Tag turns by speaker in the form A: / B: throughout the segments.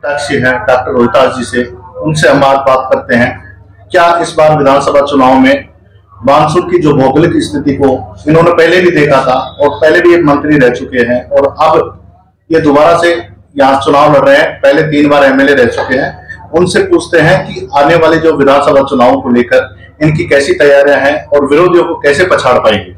A: प्रत्याशी हैं डॉक्टर रोहितास जी से, उनसे हम आज बात करते हैं। क्या इस बार विधानसभा चुनाव में बानसूर की जो भौगोलिक स्थिति को इन्होंने पहले भी देखा था और पहले भी एक मंत्री रह चुके हैं और अब ये दोबारा से यहाँ चुनाव लड़ रहे हैं, पहले 3 बार एमएलए रह चुके हैं, उनसे पूछते हैं कि आने वाले जो विधानसभा चुनाव को लेकर इनकी कैसी तैयारियां हैं और विरोधियों को कैसे पछाड़ पाएंगे।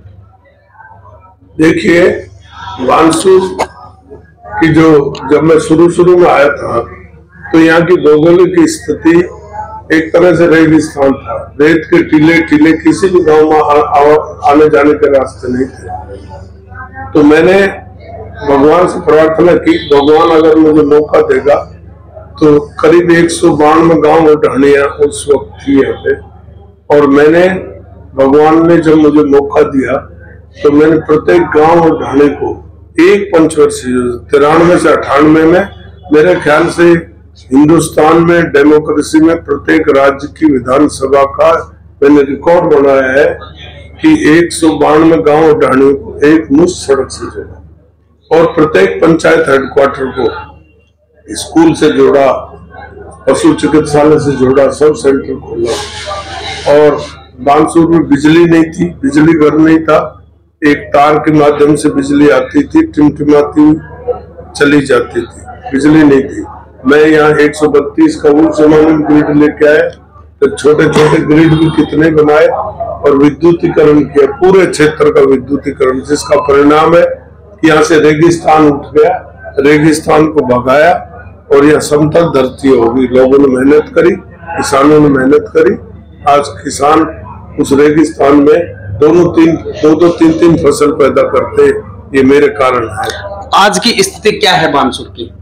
B: देखिए, बानसूर की जब मैं शुरू में आया था तो यहाँ की भौगोलिक स्थिति एक तरह से रेगिस्तान था। रेत के टीले किसी भी गांव में आने जाने के रास्ते नहीं थे। तो मैंने भगवान से प्रार्थना की, भगवान अगर मुझे मौका देगा तो करीब 192 गांव और ढाणियां उस वक्त थी यहाँ पे, और भगवान ने जब मुझे मौका दिया तो मैंने प्रत्येक गांव और ढाणे को एक पंचवर्षीय 93 से 98 में, मेरे ख्याल से हिंदुस्तान में डेमोक्रेसी में प्रत्येक राज्य की विधानसभा का मैंने रिकॉर्ड बनाया है कि 192 गांव और ढाणियों को एक मुश्त सड़क से जोड़ा और प्रत्येक पंचायत हेडक्वार्टर को स्कूल से जोड़ा, पशु चिकित्सालय से जोड़ा, सब सेंटर खोला। और बानसूर में बिजली नहीं थी, बिजली घर नहीं था, एक तार के माध्यम से बिजली आती थी, टिमटिमाती चली जाती थी, बिजली नहीं थी। मैं यहाँ 132 का उस जमाने में ग्रिड लेके आया, तो छोटे छोटे ग्रिड भी कितने बनाए और विद्युतीकरण किया, पूरे क्षेत्र का विद्युतीकरण, जिसका परिणाम है कि यहाँ से रेगिस्तान उठ गया, रेगिस्तान को भगाया और यह समतल धरती होगी। लोगों ने मेहनत करी, किसानों ने मेहनत करी, आज किसान उस रेगिस्तान में दो तीन फसल पैदा करते, ये मेरे कारण है।
C: आज की स्थिति क्या है बानसूर की?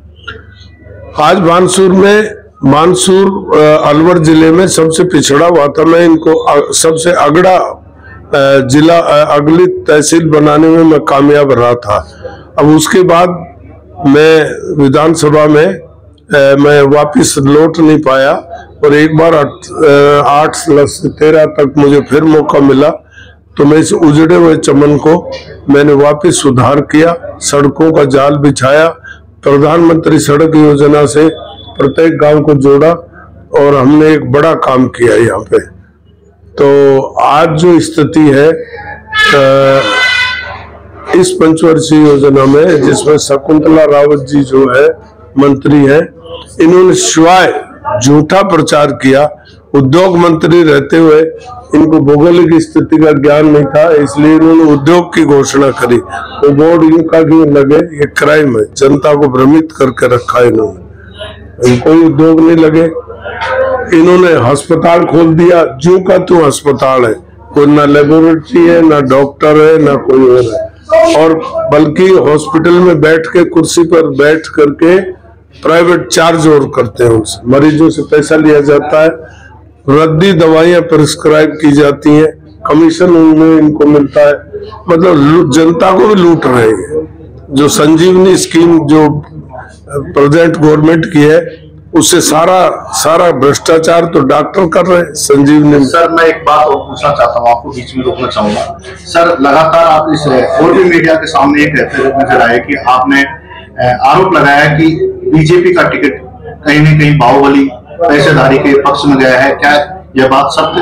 B: आज बानसूर अलवर जिले में सबसे पिछड़ा हुआ था। मैं इनको सबसे अगड़ा जिला, अगली तहसील बनाने में मैं कामयाब रहा था। अब उसके बाद मैं विधानसभा में मैं वापिस लौट नहीं पाया और एक बार 8 से 13 तक मुझे फिर मौका मिला, तो मैं इस उजड़े हुए चमन को मैंने वापस सुधार किया, सड़कों का जाल बिछाया, प्रधानमंत्री सड़क योजना से प्रत्येक गांव को जोड़ा और हमने एक बड़ा काम किया यहाँ पे। तो आज जो स्थिति है इस पंचवर्षीय योजना में, जिसमें शकुंतला रावत जी जो है मंत्री है, इन्होंने शिवाय झूठा प्रचार किया। उद्योग मंत्री रहते हुए इनको भौगोलिक स्थिति का ज्ञान नहीं था, इसलिए इन्होंने उद्योग की घोषणा करी। वो बोर्ड यूं का क्यों लगे, ये क्राइम है, जनता को भ्रमित करके रखा इन्होंने, कोई उद्योग नहीं लगे। इन्होंने अस्पताल खोल दिया, ज्यों का त्यों अस्पताल है, कोई ना लेबोरेटरी है, ना डॉक्टर है, ना कोई और है, और बल्कि हॉस्पिटल में बैठ के, कुर्सी पर बैठ करके प्राइवेट चार्ज और करते हैं, उनसे मरीजों से पैसा लिया जाता है, रद्दी दवाइयां प्रिस्क्राइब की जाती हैं, कमीशन उनमें इनको मिलता है, मतलब जनता को भी लूट रहे हैं। जो संजीवनी स्कीम जो प्रेजेंट गवर्नमेंट की है, उससे सारा भ्रष्टाचार तो डॉक्टर कर रहे हैं संजीवनी।
A: सर, मैं एक बात और पूछना चाहता हूँ, आपको बीच में रोकना चाहूंगा। सर, लगातार आप इस और भी मीडिया के सामने ये कहते हुए नजर आए कि आपने आरोप लगाया कि बीजेपी का टिकट कहीं न कहीं बाहुबली पैसेधारी के पक्ष में गया है, क्या यह बात सत्य?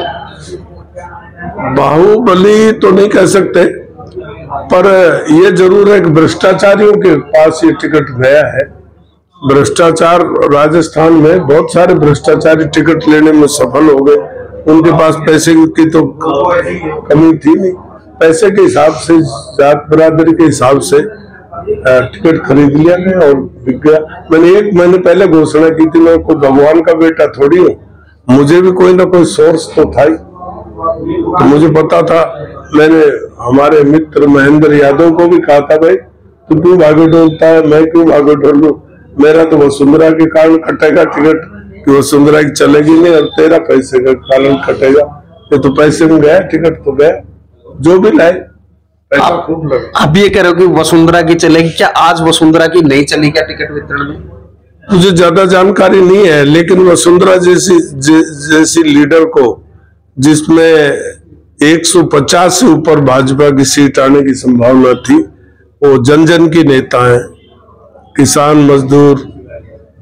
B: बाहुबली तो नहीं कह सकते, पर यह जरूर है कि भ्रष्टाचारियों के पास ये टिकट गया है। भ्रष्टाचार राजस्थान में बहुत सारे भ्रष्टाचारी टिकट लेने में सफल हो गए, उनके पास पैसे की तो कमी थी नहीं, पैसे के हिसाब से, जात बरादरी के हिसाब से टिकट खरीद लिया गया और बिक गया। मैंने 1 महीने पहले घोषणा की थी, मैं कोई भगवान का बेटा थोड़ी हूँ, मुझे भी कोई ना कोई सोर्स तो था ही, तो मुझे पता था। मैंने हमारे मित्र महेंद्र यादव को भी कहा था, भाई तू क्यों भागे डोलता है, मैं क्यों भागे डोलूं, मेरा तो वसुंधरा के कारण कटेगा टिकट, कि वसुंधरा की चलेगी नहीं, और तेरा पैसे का कारण कटेगा। ये तो पैसे में गया, टिकट तो गया, जो भी लाए पैसा खूब लगा।
C: आप ये कह रहे हो कि वसुंधरा की चलेगी, क्या आज वसुंधरा की नहीं चली क्या टिकट वितरण में?
B: मुझे ज्यादा जानकारी नहीं है, लेकिन वसुंधरा जैसी लीडर को, जिसमें 150 से ऊपर भाजपा की सीट आने की संभावना थी, वो जन जन की नेता है, किसान मजदूर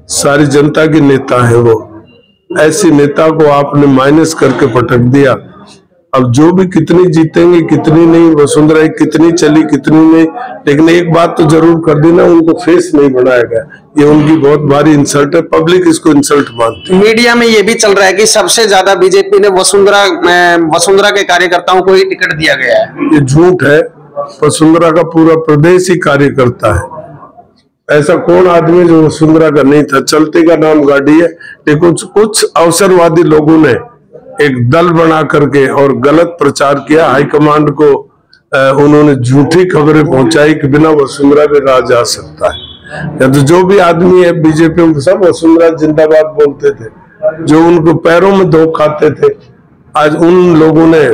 B: सारी जनता की नेता है वो। ऐसी नेता को आपने माइनस करके पटक दिया। अब जो भी कितनी जीतेंगे कितनी नहीं, वसुंधरा कितनी चली कितनी नहीं, लेकिन एक बात तो जरूर कर दी ना, उनको फेस नहीं बनाया गया। ये उनकी बहुत भारी इंसल्ट है, पब्लिक इसको इंसल्ट मानती है।
C: मीडिया में ये भी चल रहा है कि सबसे ज्यादा बीजेपी ने वसुंधरा के कार्यकर्ताओं को ही टिकट दिया गया है।
B: ये झूठ है। वसुंधरा का पूरा प्रदेश ही कार्य करता है। ऐसा कौन आदमी जो वसुंधरा का नहीं था। चलते का नाम गाड़ी है, लेकिन कुछ अवसरवादी लोगों ने एक दल बना करके और गलत प्रचार किया। हाईकमांड को उन्होंने झूठी खबरें पहुंचाई कि बिना वसुंधरा के राज आ सकता है। या तो जो भी आदमी है बीजेपी में सब वसुंधरा जिंदाबाद बोलते थे, जो उनको पैरों में धो खाते थे, आज उन लोगों ने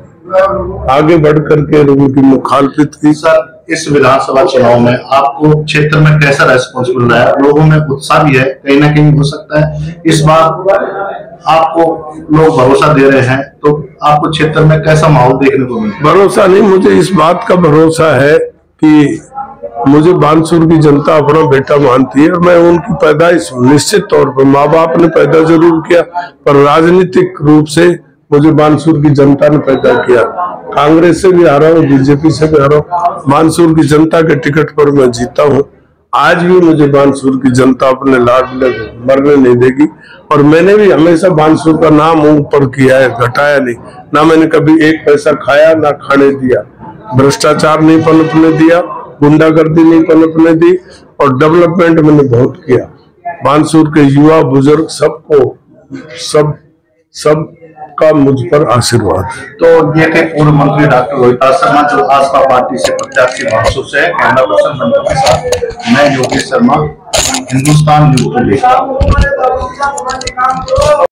B: आगे बढ़ करके उनकी मुखालफत की।
A: सर, इस विधानसभा चुनाव में आपको क्षेत्र में कैसा रेस्पॉन्स मिल रहा है? लोगों में उत्साह भी है, कहीं ना कहीं हो सकता है इस बार आपको लोग भरोसा दे रहे हैं, तो आपको क्षेत्र में कैसा माहौल देखने को मिला?
B: भरोसा नहीं, मुझे इस बात का भरोसा है कि मुझे बानसूर की जनता अपना बेटा मानती है और मैं उनकी पैदाइश निश्चित तौर पर, माँ बाप ने पैदा जरूर किया पर राजनीतिक रूप से मुझे बानसूर की जनता ने पैदा किया। कांग्रेस से भी हारा हूँ, बीजेपी से भी हारा हूँ, बानसूर की जनता के टिकट पर मैं जीता हूँ। आज भी मुझे बानसूर की जनता अपने लाड में मरने नहीं देगी और मैंने भी हमेशा बानसूर का नाम ऊपर किया है, घटाया नहीं। ना मैंने कभी एक पैसा खाया ना खाने दिया, भ्रष्टाचार नहीं पनपने दिया, गुंडागर्दी नहीं पनपने दी और डेवलपमेंट मैंने बहुत किया। बानसूर के युवा बुजुर्ग सबको सब का मुझ पर आशीर्वाद।
A: तो ये थे पूर्व मंत्री डॉक्टर रोहिताज शर्मा, जो आसपा पार्टी से प्रत्याशी बानसूर से है। कैमरा पर्सन बनकर के साथ मैं योगेश शर्मा, हिंदुस्तान न्यूज।